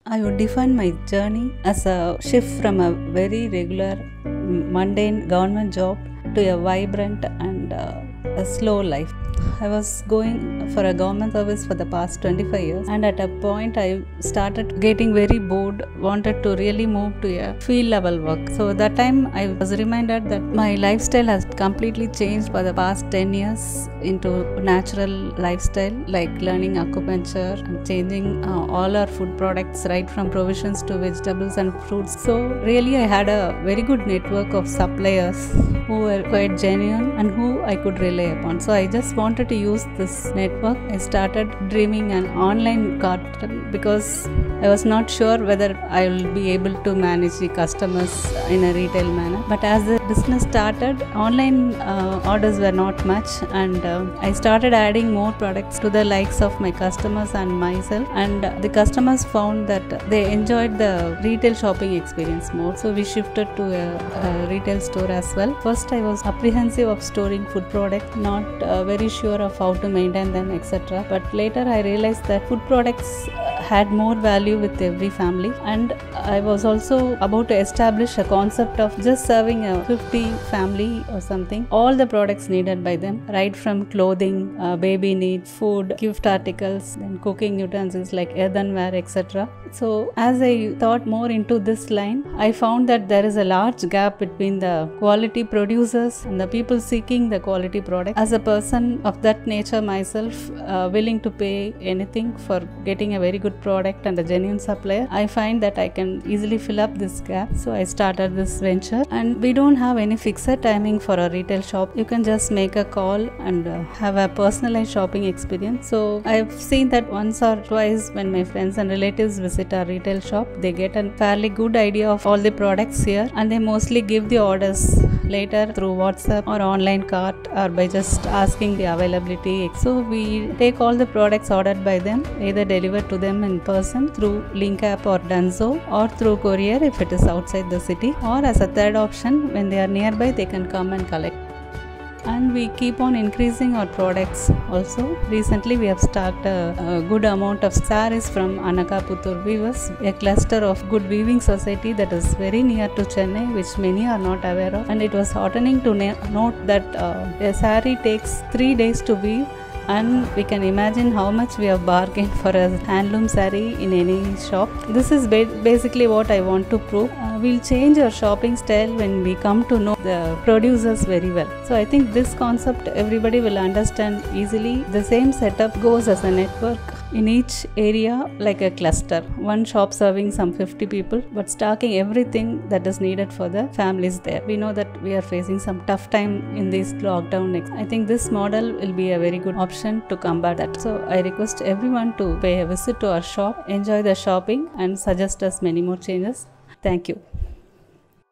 I would define my journey as a shift from a very regular, mundane government job to a vibrant and a slow life. I was going for a government service for the past 25 years, and at a point I started getting very bored, wanted to really move to a field level work. So that time I was reminded that my lifestyle has completely changed for the past 10 years into natural lifestyle, like learning acupuncture and changing all our food products right from provisions to vegetables and fruits. So really I had a very good network of suppliers who were quite genuine and who I could rely upon. So I just wanted to use this network. I started dreaming an online carton because I was not sure whether I will be able to manage the customers in a retail manner. But as the business started, online orders were not much, and I started adding more products to the likes of my customers and myself, and the customers found that they enjoyed the retail shopping experience more. So we shifted to a retail store as well. First I was apprehensive of storing food products, not very sure of how to maintain them, etc. But later I realized that food products had more value with every family, and I was also about to establish a concept of just serving a 50 family or something all the products needed by them, right from clothing, baby needs, food, gift articles, then cooking utensils like earthenware, etc. So as I thought more into this line, I found that there is a large gap between the quality producers and the people seeking the quality product. As a person of that nature myself, willing to pay anything for getting a very good product and a genuine supplier, I find that I can easily fill up this gap. So I started this venture, and we don't have any fixed timing for a retail shop. You can just make a call and have a personalized shopping experience. So I've seen that once or twice when my friends and relatives visit our retail shop, they get a fairly good idea of all the products here, and they mostly give the orders later through WhatsApp or online cart or by just asking the availability. So we take all the products ordered by them, either delivered to them in person through Link app or Dunzo, or through courier if it is outside the city, or as a third option, when they are nearby they can come and collect. And we keep on increasing our products also. Recently we have stocked a good amount of sarees from Anakaputtur Weavers, a cluster of good weaving society that is very near to Chennai, which many are not aware of. And it was heartening to note that a saree takes 3 days to weave, and we can imagine how much we have bargained for a handloom saree in any shop. This is basically what I want to prove. We'll change our shopping style when we come to know the producers very well. So I think this concept everybody will understand easily. The same setup goes as a network in each area, like a cluster. One shop serving some 50 people, but stocking everything that is needed for the families there. We know that we are facing some tough time in this lockdown. I think this model will be a very good option to combat that. So I request everyone to pay a visit to our shop, enjoy the shopping, and suggest us many more changes. Thank you.